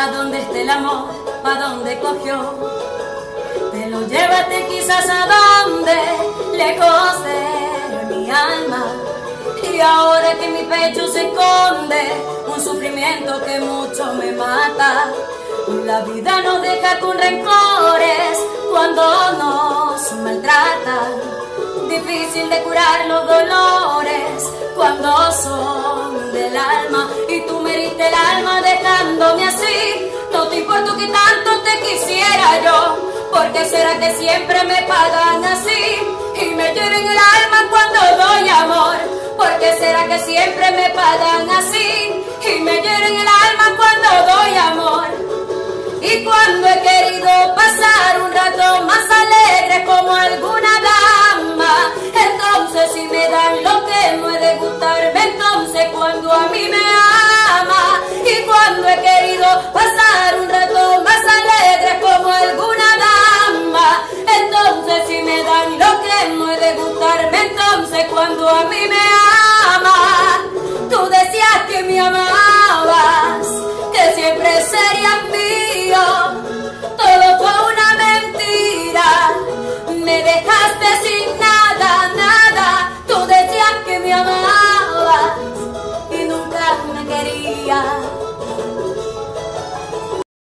¿A dónde está el amor? ¿A dónde cogió? Te lo llevaste quizás a donde lejos de mi alma. Y ahora que en mi pecho se esconde un sufrimiento que mucho me mata. La vida nos deja con rencores cuando nos maltratan. Difícil de curar los dolores cuando son del alma. Y tú me heriste el alma dejándome así. No te importa que tanto te quisiera yo. ¿Por qué será que siempre me pagan así? Y me hieren el alma cuando doy amor. ¿Por qué será que siempre me pagan así? Y me hieren el alma cuando doy amor. Y cuando he querido pasar un rato más alegre como alguna dama, entonces si me dan lo que no he de gustarme, entonces cuando a mí me ama. Y cuando he querido pasar un rato más alegre como alguna dama, entonces si me dan lo que no he de gustarme, entonces cuando a mí me ama. Tú decías que me amabas, que siempre serías mío. Todo fue una mentira, me dejaste sin nada, nada. Tú decías que me amabas,